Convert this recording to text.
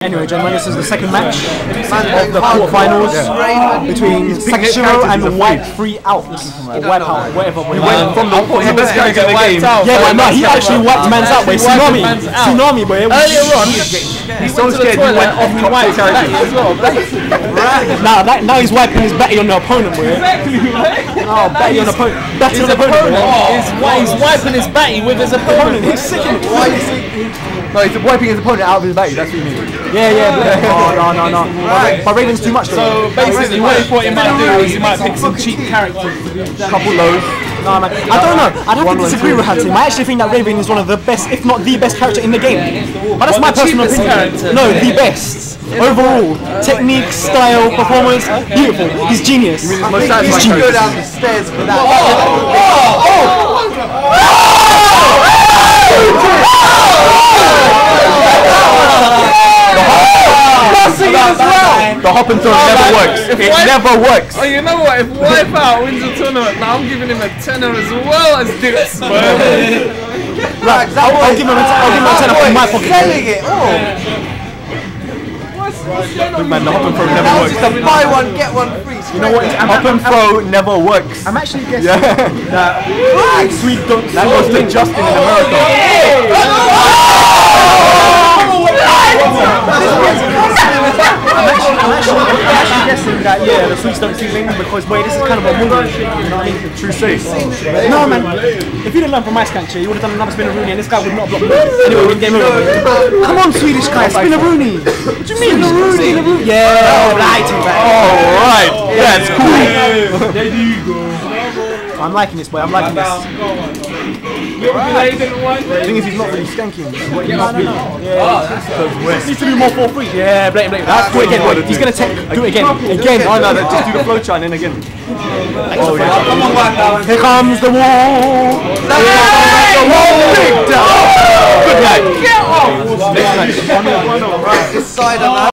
Anyway, gentlemen, this is the second match of the quarterfinals between Sakishiro and Wipeout, or Wipeout, whatever. He went from the best character in the game. Yeah, but no, he actually wiped man's out, boy. Tsunami, boy. Earlier on, he's so scared he went off top tier characters as well. Now he's wiping his batty on the opponent, boy. No, batty on the opponent. Batty on the opponent. He's wiping his batty with his opponent. He's sick in it. No, he's wiping his opponent out of his batty. That's what you mean. Yeah. Oh, no. But Raven's too much, though. So basically, what he might do is he might pick some cheap characters. Couple lows. No, man. I don't know. I'd have to disagree with Hatim. I actually think that Raven is one of the best, if not the best character in the game. But that's my personal opinion. No, the best. Overall, technique, style, performance, beautiful. He's genius. He's satisfying. Go down the stairs for that. The hop and throw never works. It never works. Oh, you know what? If Wipeout wins the tournament, now I'm giving him a 10er as well as Dips, man. Right, I'll give him a 10 from my pocket. Selling it. Big man, the hop and throw never Now works. it's just a buy one get one free. You know what? Hop and throw never works. I'm actually guessing that Sweet don't. That goes to Justin in America. I'm actually guessing that the Sweets don't see things because boy, this is kind of a movie. You know what I mean? True say. No man, if you didn't learn from my scancher, you would have done another spin a Rooney and this guy would not block me. Anyway, win game over. Come on, Swedish guy, spin a Rooney. What do you mean? Spin a Rooney? Yeah, right. Alright, that's cool. There you go. I'm liking this, boy. I'm liking this. The thing is, he's not really skanking. What he must be. He needs to do more 4-3. Yeah, blame. That's do it again, boy. He's gonna do it again. Oh no, just do the flow chant and again. Oh yeah. Come on, Wipeout. Here comes the wall. Good night. Get off! Next match. This side of that.